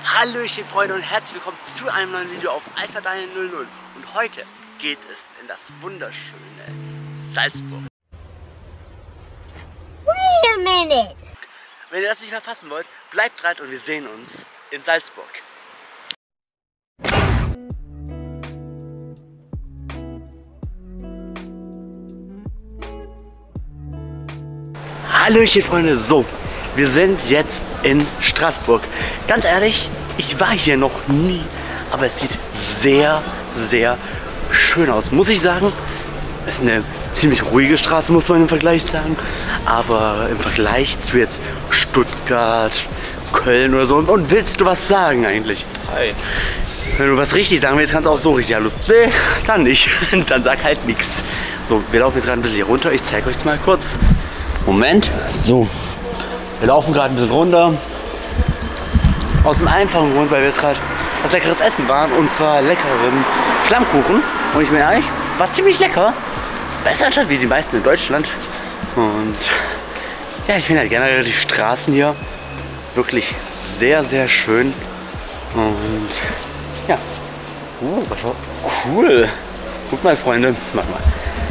Hallöchen Freunde und herzlich willkommen zu einem neuen Video auf Alpha Daniel 00. Und heute geht es in das wunderschöne Salzburg. Wait a minute! Wenn ihr das nicht verpassen wollt, bleibt dran und wir sehen uns in Salzburg. Hallöchen Freunde, so, wir sind jetzt in Straßburg. Ganz ehrlich, ich war hier noch nie, aber es sieht sehr, sehr schön aus, muss ich sagen. Es ist eine ziemlich ruhige Straße, muss man im Vergleich sagen. Aber im Vergleich zu jetzt Stuttgart, Köln oder so. Und willst du was sagen eigentlich? Hi. Wenn du was richtig sagen willst, kannst du auch so richtig. Hallo. Nee, dann nicht. Dann sag halt nichts. So, wir laufen jetzt gerade ein bisschen hier runter. Ich zeige euch mal kurz. Moment. So. Wir laufen gerade ein bisschen runter. Aus dem einfachen Grund, weil wir jetzt gerade was leckeres Essen waren. Und zwar leckeren Flammkuchen. Und ich meine eigentlich, war ziemlich lecker. Besser anstatt wie die meisten in Deutschland. Und ja, ich finde halt generell die Straßen hier wirklich sehr, sehr schön. Und ja. Cool. Guck mal, Freunde. Mach mal.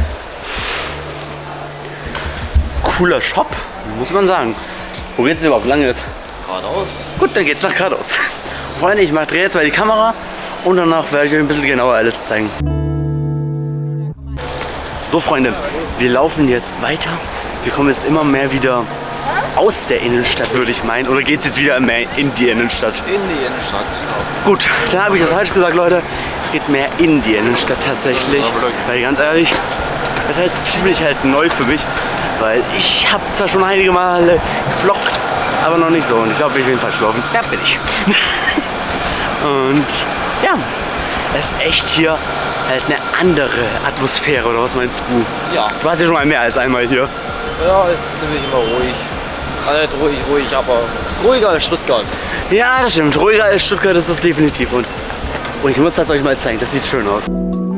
Cooler Shop, muss man sagen. Wo geht's denn überhaupt lang jetzt? Geradeaus. Gut, dann geht's nach geradeaus. Freunde, ich drehe jetzt mal die Kamera und danach werde ich euch ein bisschen genauer alles zeigen. So Freunde, wir laufen jetzt weiter. Wir kommen jetzt immer mehr wieder aus der Innenstadt, würde ich meinen. Oder geht es jetzt wieder mehr in die Innenstadt? In die Innenstadt. Gut, dann habe ich das falsch gesagt, Leute. Es geht mehr in die Innenstadt tatsächlich. Weil ganz ehrlich, das ist halt ziemlich neu für mich. Weil ich habe zwar schon einige Male gevloggt, aber noch nicht so. Und ich glaube, ich bin falsch gelaufen. Ja, bin ich. Und ja, es ist echt hier halt eine andere Atmosphäre, oder was meinst du? Ja. Du warst ja schon mal mehr als einmal hier. Ja, ist ziemlich immer ruhig. Also nicht ruhig, aber ruhiger als Stuttgart. Ja, das stimmt. Ruhiger als Stuttgart ist das definitiv. Und ich muss das euch mal zeigen. Das sieht schön aus.